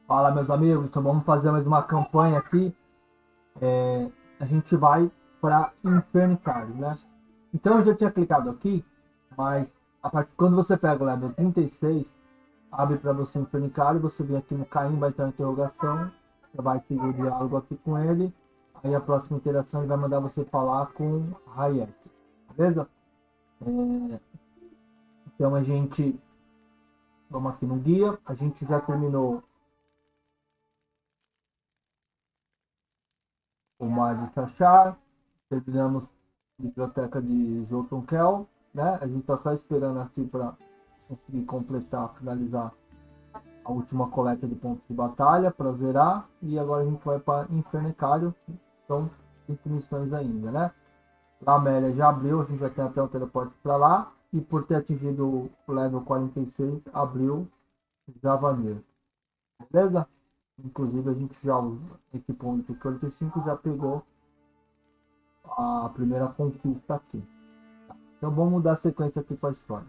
Fala, meus amigos, então vamos fazer mais uma campanha aqui. A gente vai para Infernicário, né? Então eu já tinha clicado aqui, mas quando você pega o level 36, abre para você Infernicário, você vem aqui no Caim, vai ter uma interrogação, você vai seguir o diálogo aqui com ele, aí a próxima interação ele vai mandar você falar com Hayek, beleza? Então vamos aqui no guia, a gente já terminou o Mar de Sachar, terminamos a biblioteca de Jotunkel, né? A gente está só esperando aqui para conseguir completar, finalizar a última coleta de pontos de batalha para zerar, e agora a gente vai para Infernicário, então 5 missões ainda, né? Lamélia já abriu, a gente vai ter até o teleporte para lá, e por ter atingido o level 46, abriu Zavanir, beleza? Inclusive a gente já usa esse ponto de 45, já pegou a primeira conquista aqui. Então vamos dar sequência aqui para a história.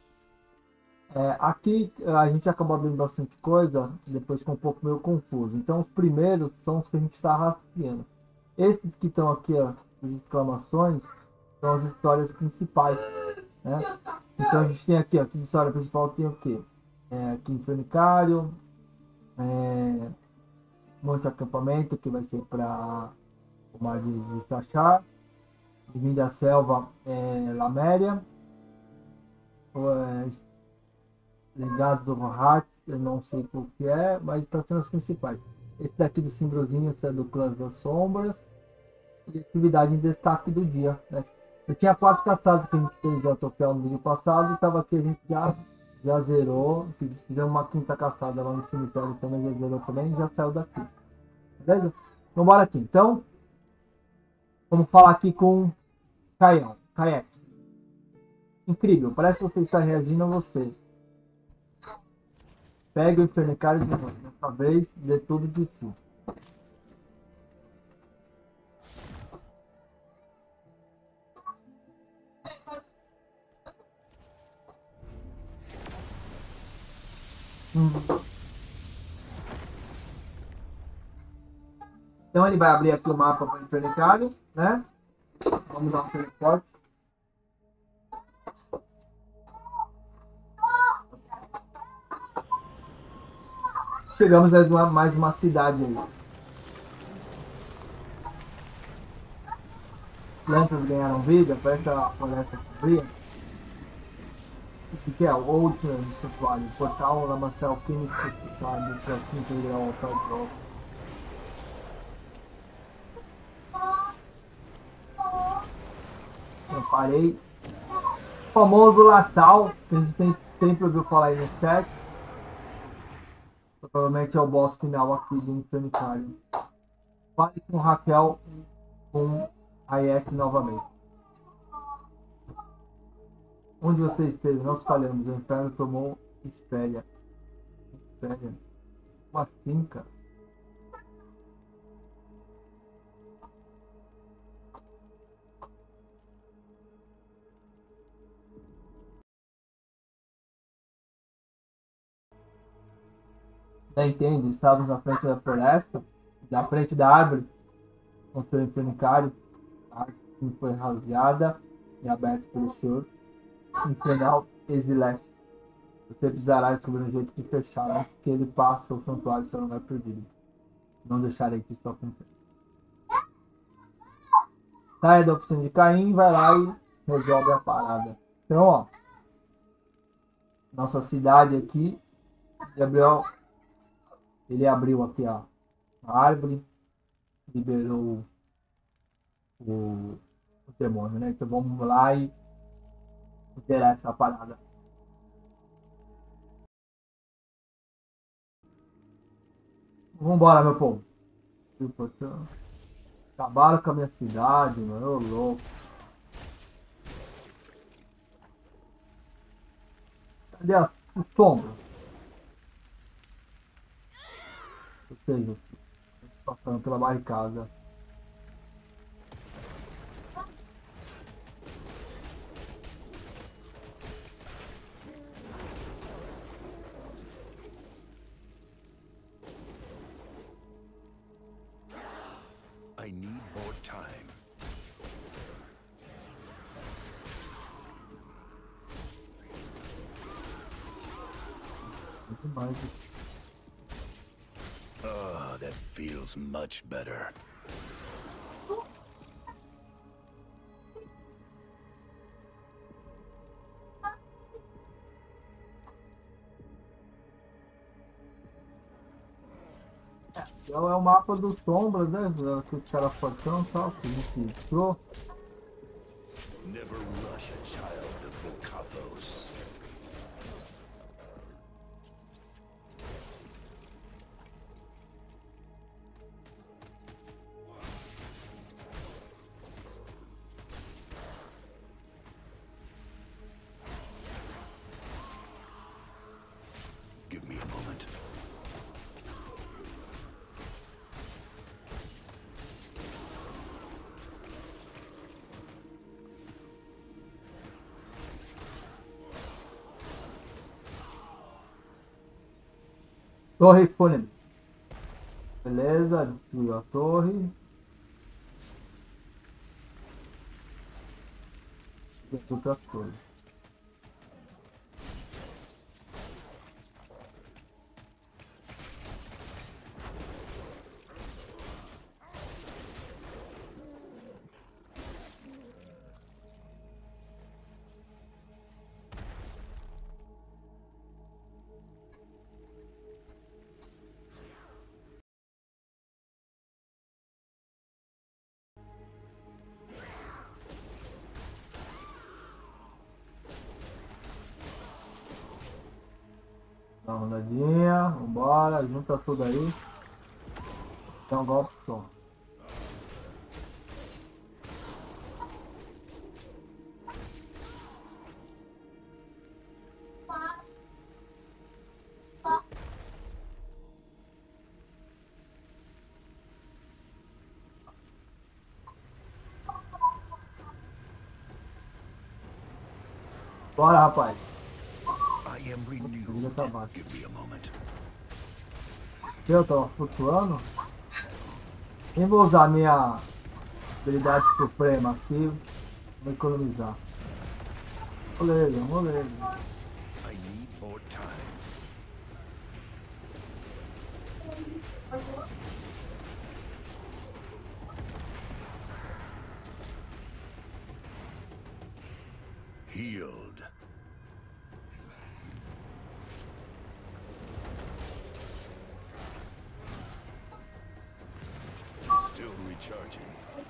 Aqui a gente acabou abrindo bastante coisa, depois ficou um pouco meio confuso. Então os primeiros são os que a gente está rastreando. Esses que estão aqui, ó, as exclamações, são as histórias principais, né? Então a gente tem aqui, ó, aqui de história principal tem o quê? Aqui Infernicário, Monte Acampamento, que vai ser para o Mar de Sachar, Divino da Selva, Laméria, Legados do Heart, eu não sei o que é, mas está sendo as principais. Esse daqui do símbolozinho é do Clã das Sombras. E atividade em destaque do dia, né? Eu tinha 4 caçadas que a gente fez a troféu no vídeo passado, e estava aqui, a gente já zerou. Fizemos uma 5ª caçada lá no cemitério também, já zerou também, e já saiu daqui. Beleza? Então bora aqui. Então, vamos falar aqui com Kayak. Incrível, parece que você está reagindo a você. Pegue o Infernicário de novo. Dessa vez, dê tudo de si. Então ele vai abrir aqui o mapa para o Infernicário, né? Vamos dar um teleporte. Chegamos a mais uma cidade aí. Plantas ganharam vida, parece a floresta sombria. O que é? O Ultimate Santuário, Portal Lamaçal Alquimista Santuário, para 5 graus Altar Drop. Eu parei. O famoso Laçal, que a gente sempre ouviu falar aí no chat. Provavelmente é o boss final aqui do Infernicário. Fale com Raquel e com Hayek novamente. Onde você esteve? Nós falhamos. O inferno tomou Espéria. Espéria? Como assim, cara? Não entende? Estávamos na frente da floresta, na frente da árvore, com seu Infernicário. A árvore foi rasgada e aberta pelo Senhor. Infernal Exileste. Você precisará descobrir um jeito de fechar antes que ele passe o santuário, seu lugar perdido. Não deixarei que isso aconteça. Saia da oficina de Caim, vai lá e resolve a parada. Então, ó, nossa cidade aqui, Gabriel, ele abriu aqui a árvore, liberou o demônio, né? Então vamos lá e zerar essa parada. Vambora, meu povo. Acabaram com a minha cidade, mano. Ô louco. Cadê a sombra? Ou seja, passando pela barricada. I need more time. Muito mais. Ah, that feels much better. É o mapa dos sombras, né? Que os caras fortão e tal, que a gente entrou. Never rush a child of the Kathos. Give me a moment. Torre disponível. Beleza, destruiu a torre. E outras torres. Dá uma rodadinha, vambora, junta tudo aí. Dá um golpe só. Bora, rapaz. I am Ainda renewed. tá baixo. Give me a moment. Eu tô flutuando. Nem vou usar minha habilidade suprema aqui. Vou economizar. Moleza, moleza. I need more time. Healed. Still recharging.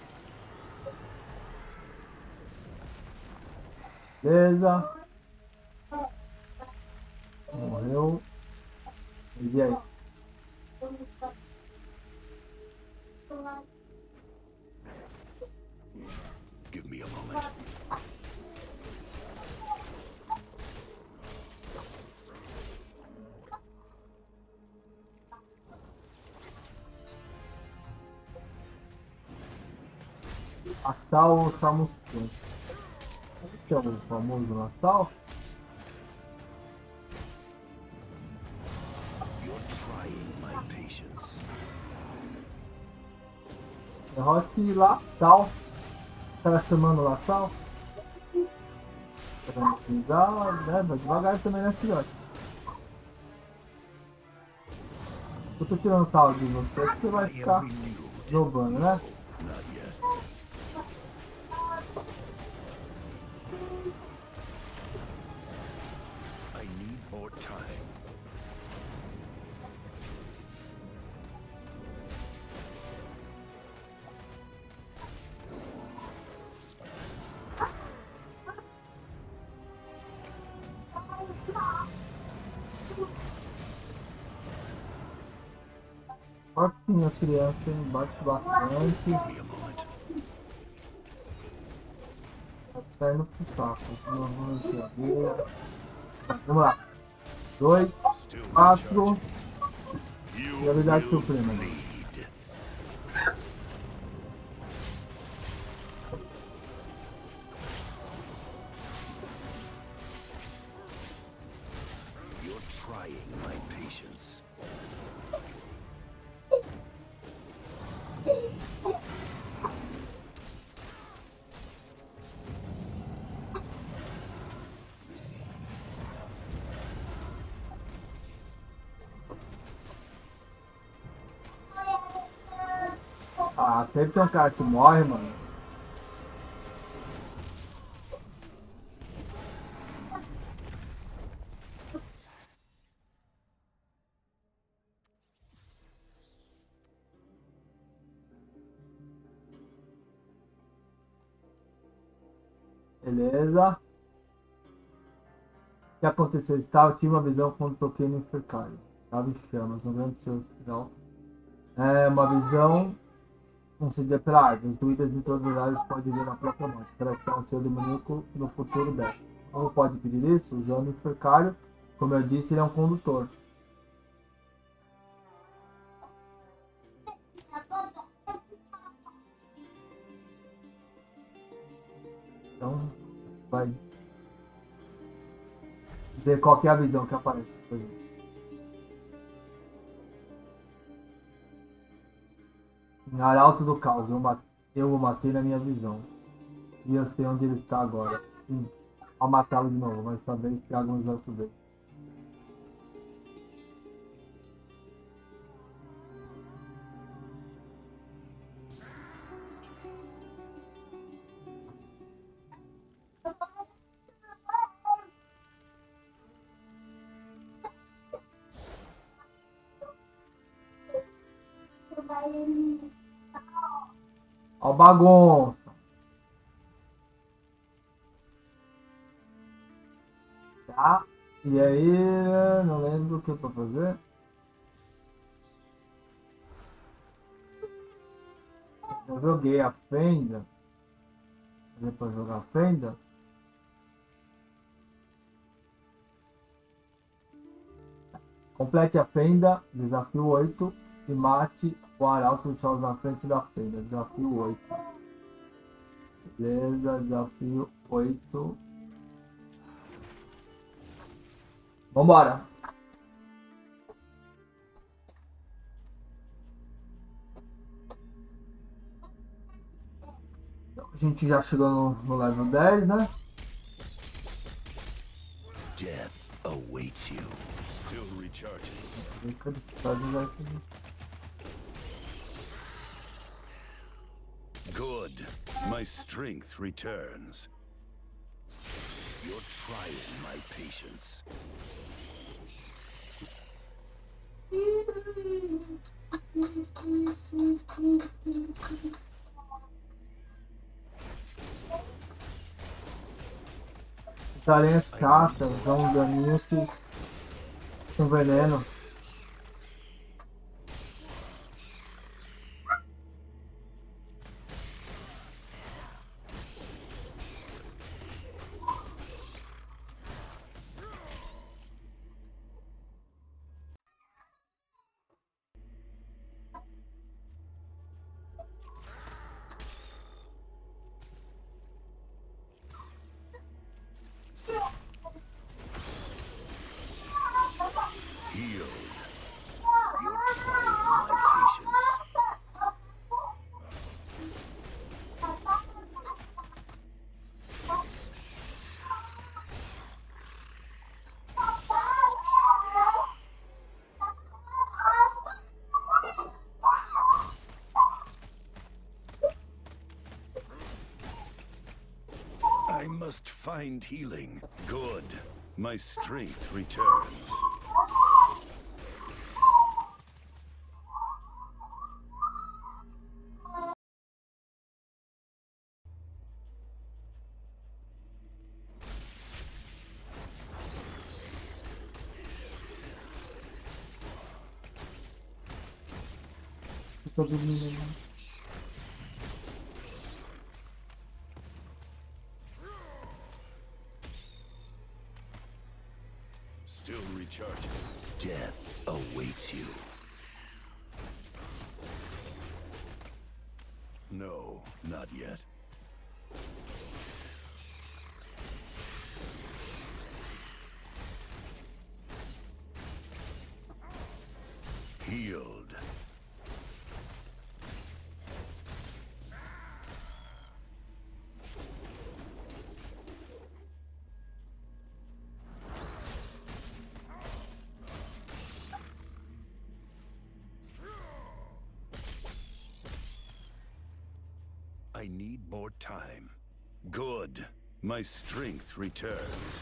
Beleza. Morreu. E aí? Give me a moment. Natal ou Samuscan? Esse é o famoso Natal? You're trying my patience. Derrote Latal. Tá chamando Latal? Pra precisar, né? Vai devagar também, né, filhote? Eu tô tirando sarro de você, você vai I am ficar renewed. jogando, né? Not yet. I need more time. Fortinho a criança, hein? Bate bastante. Give me a moment. Tá indo pro saco. Vamos ver. Vamos lá. 2, Still 4. recharging. E You habilidade will suprema. bleed. You're trying my patience. Ah, sempre tem um cara que morre, mano. Beleza. O que aconteceu? Eu tive uma visão quando toquei no Infercário. Estava em chamas, no grande seu final. É uma visão concedida pela árvore. Os druidas em todas as áreas podem ver na própria morte. Para o seu demoníaco no futuro dessa. Como pode pedir isso? Usando o Infercário. Como eu disse, ele é um condutor. Então, vai ver qual que é a visão que aparece. Por exemplo. Em Arauto do Caos, eu o matei na minha visão. E eu sei onde ele está agora. Sim, ao matá-lo de novo, mas dessa vez trago os ossos dele. Ó o bagunça. Tá? E aí, não lembro o que pra fazer. Eu joguei a fenda. Fazer pra jogar a fenda. Complete a fenda, desafio 8 e mate o arauto de Sol na frente da fenda. Desafio 8. Beleza, desafio 8. Vambora! Então, a gente já chegou no level 10, né? Death awaits you. Still recharging. Good. My strength returns. You're trying my patience. As aranhas caçam, dão um daninho com veneno. Healed. You're trying my patience. I must find healing. Good. My strength returns. Tô dormindo, né? Still recharging. Death awaits you. No, not yet. Healed. I need more time. Good. My strength returns.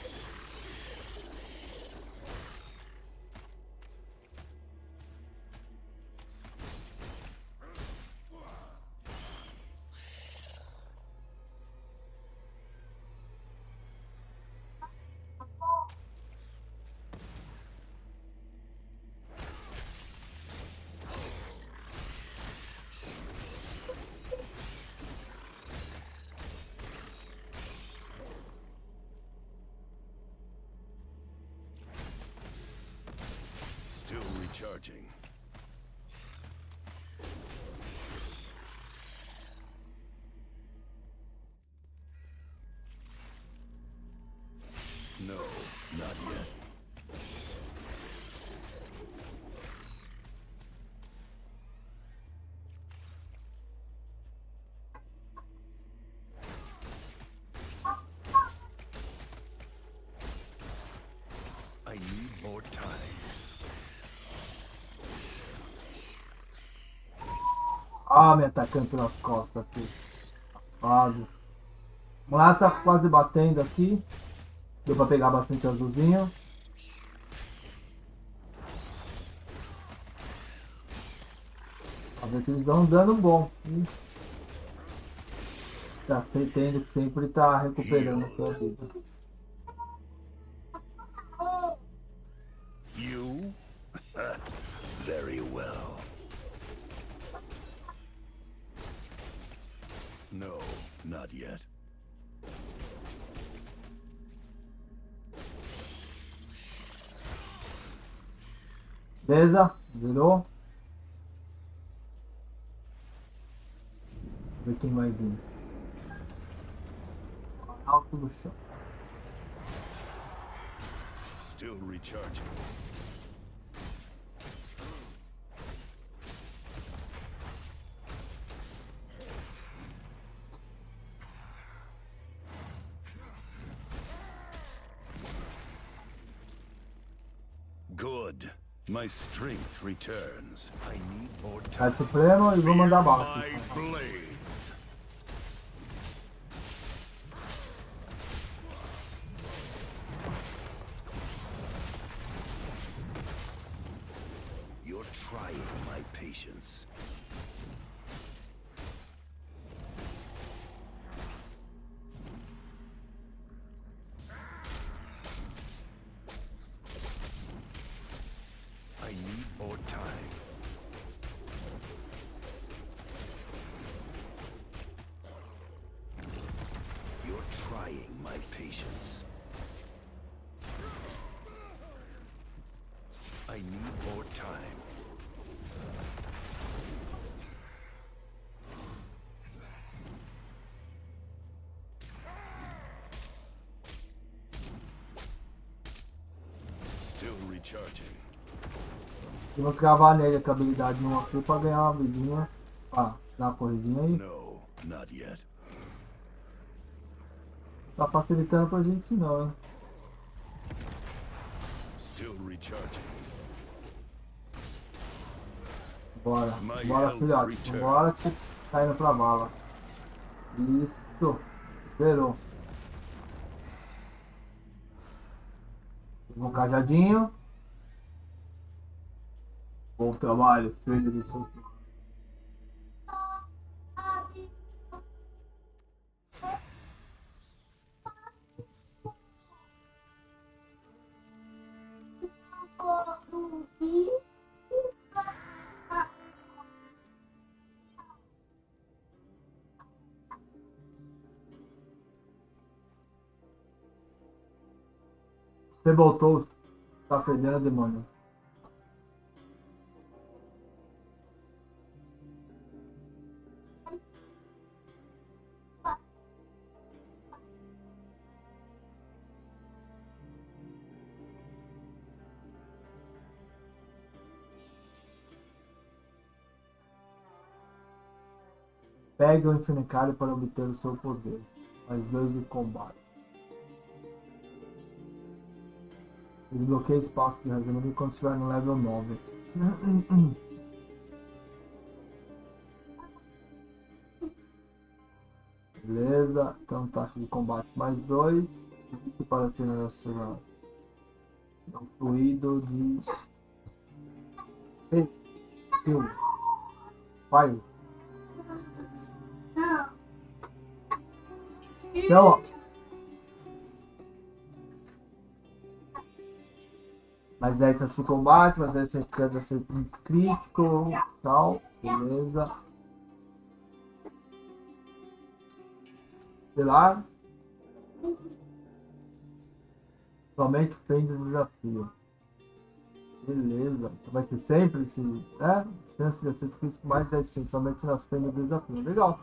Still recharging. No, not yet. I need more time. Ah, me atacando pelas costas aqui. Quase. Vamos lá, tá quase batendo aqui. Deu pra pegar bastante azulzinho. A ver se eles dão um dano bom. Tá tendo que sempre tá recuperando a sua vida. You? Very well. No, not yet. Beleza? Zerou. Ver quem vai vir. Alto do chão. Still recharging. Good. My strength returns. I need more Cai time. supremo e vou mandar bala. My blades. You're trying my patience. I need more time. You're trying my patience. I need more time. Still recharging. Vamos gravar nele com a habilidade no aqui pra ganhar uma vidinha. Ah, dá uma corridinha aí. No, not yet. Tá facilitando pra gente não, hein? Still recharging. Bora. Bora, filhote. Bora que você tá indo pra bala. Isso. Zerou. Um cajadinho. Bom trabalho, filho do seu. Você voltou, tá perdendo a demanda. Pegue o Infinicário para obter o seu poder. Mais 2 de combate. Desbloqueie espaço de reserva quando estiver no level 9. Beleza, então taxa de combate mais 2. Para ser relacionado ao fluido de fio. Vai. Então, ó. Mais 10 taxa de combate, mais 10 taxa de acerto crítico, tal, beleza. Sei lá. Somente frente do desafio. Beleza. Então vai ser sempre esse, né? Chance de acerto crítico mais 10%, somente nas frentes do desafio. Legal.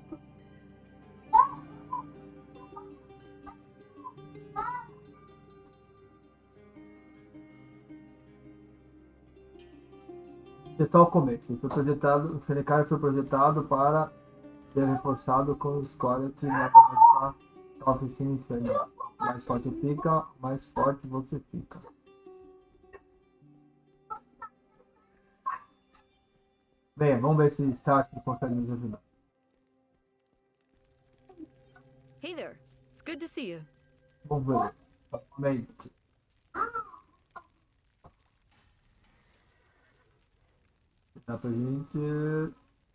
Esse é só o começo. Ele foi projetado, o Fennecar foi projetado para ser reforçado com o score que nada mais está oficina inferior. Mais forte fica, mais forte você fica. Bem, vamos ver se Sartre consegue nos ajudar. Hey there. It's good to see you. Vamos ver. Somente. Dá pra gente.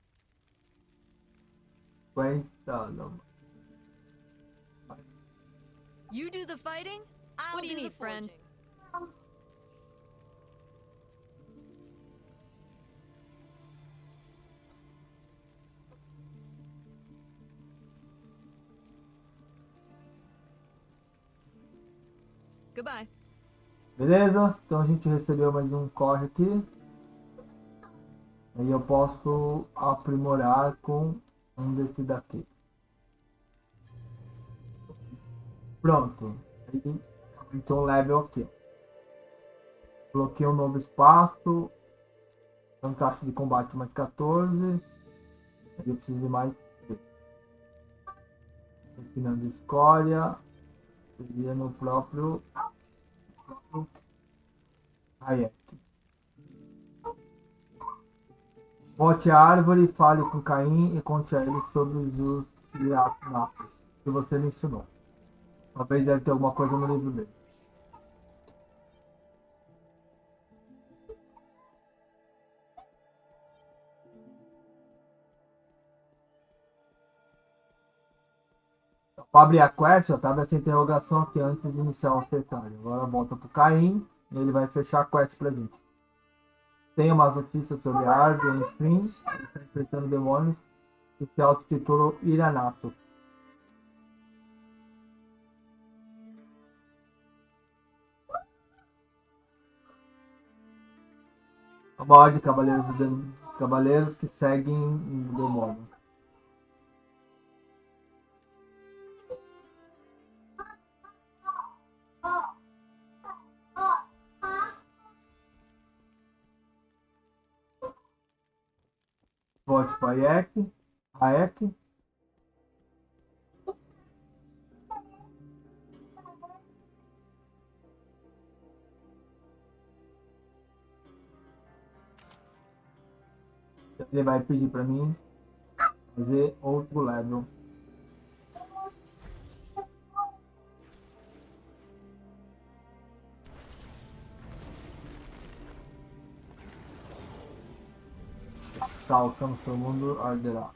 50. Não. You do the fighting? What do you need, friend? Goodbye. Beleza? Então a gente recebeu mais um corre aqui. Aí eu posso aprimorar com um desse daqui. Pronto. Aí aumentou o level aqui. Coloquei um novo espaço. Então taxa de combate mais 14. Aí eu preciso de mais 3. Refinando escória. Seria no próprio Hayek. Volte a árvore, fale com Caim e conte a ele sobre os natos que você me ensinou. Talvez deve ter alguma coisa no livro dele. Para abrir a quest, estava essa interrogação aqui antes de iniciar o ofertário. Agora volta para o Caim e ele vai fechar a quest para a gente. Tem umas notícias sobre a árvore, enfim, ele está enfrentando demônios e se auto-titula Iranato. Uma ordem de cavaleiros que seguem o demônio. Volte para Hayek. Ele vai pedir para mim fazer outro level. Saltamos seu mundo arderá.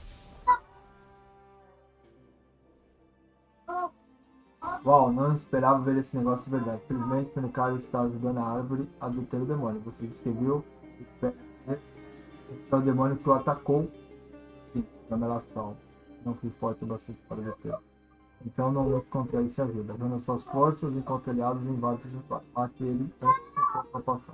Uau, não esperava ver esse negócio de verdade. Felizmente, o cara está ajudando a árvore a deter o demônio. Você descreveu. É o demônio que o atacou. Sim, revelação. Não fui forte o bastante para deter. Então não lute contra ele se ajuda. Reúna suas forças, encontre aliados e invade seus espaços. Mate ele antes de sua passar.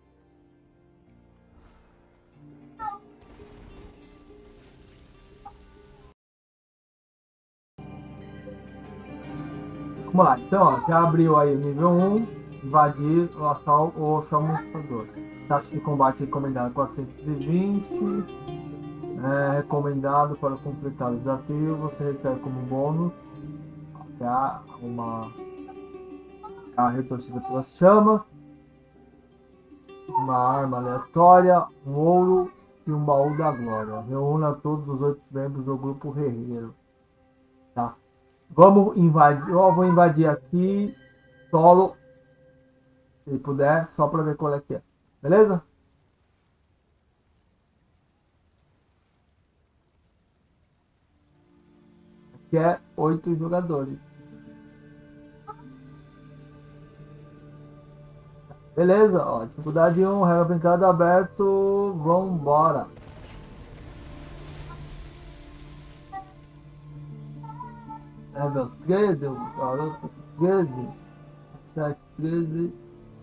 Vamos lá, então ó, já abriu aí o nível 1, invadir o assalto ou chamuscador. Taxa de combate recomendada 420. Recomendado para completar o desafio, você recebe como bônus a retorcida pelas chamas, uma arma aleatória, um ouro e um baú da glória. Reúna todos os 8 membros do grupo guerreiro. Vamos invadir. Eu vou invadir aqui. Solo. Se puder, só para ver qual é que é. Beleza? Aqui é 8 jogadores. Beleza, ó. Dificuldade 1, regra brincada aberto. Vambora. Level 13, o garoto 13. 7, 13.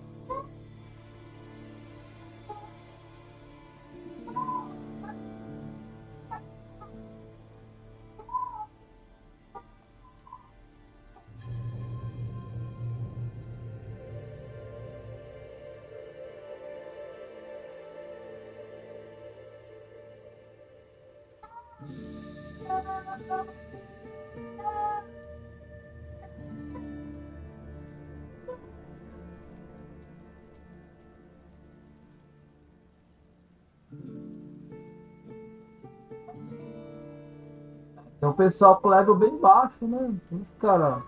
Tem um pessoal com level bem baixo, né? Os cara.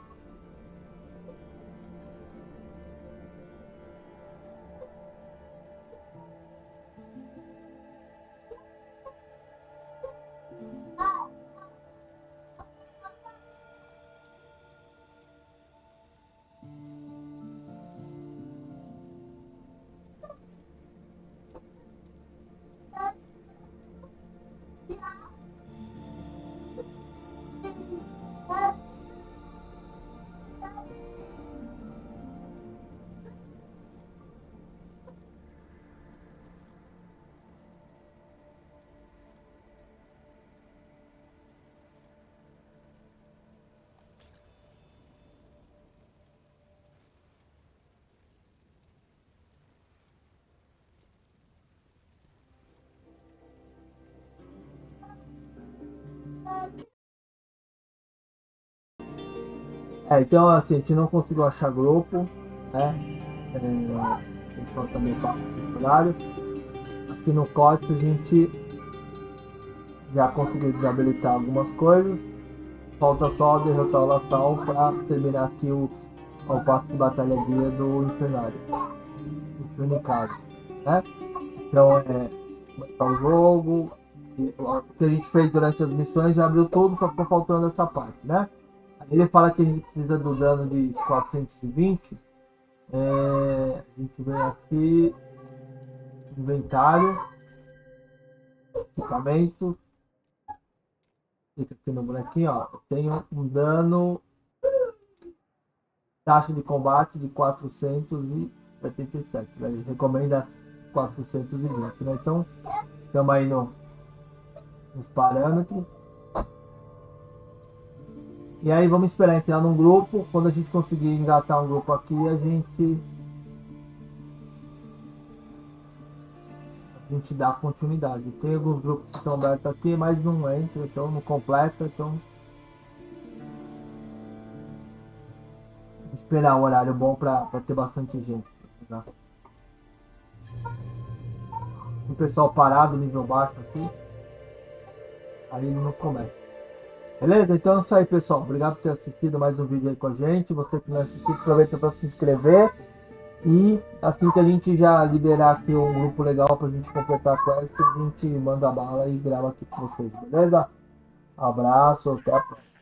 Então assim, a gente não conseguiu achar grupo, né? A gente falta também para o horário. Aqui no COTS a gente já conseguiu desabilitar algumas coisas. Falta só derrotar o Latal para terminar aqui o passo de batalha guia do Infernário. Infernicário, né? Então começar o jogo. O que a gente fez durante as missões já abriu tudo, só ficou faltando essa parte, né? Ele fala que a gente precisa do dano de 420. A gente vem aqui, inventário, equipamento, clica aqui no bonequinho, ó. Eu tenho um dano, taxa de combate de 477. Ele recomenda 420, né? Então, estamos aí nos parâmetros. E aí vamos esperar entrar num grupo. Quando a gente conseguir engatar um grupo aqui, a gente dá continuidade. Tem alguns grupos que são abertos aqui, mas não entra, então não completa, então esperar um horário bom para ter bastante gente. Tá? O pessoal parado, nível baixo aqui, aí não começa. Beleza? Então é isso aí, pessoal. Obrigado por ter assistido mais um vídeo aí com a gente. Você que não assistiu, aproveita para se inscrever. E assim que a gente já liberar aqui um grupo legal para a gente completar a quest, a gente manda bala e grava aqui com vocês, beleza? Abraço, até a próxima.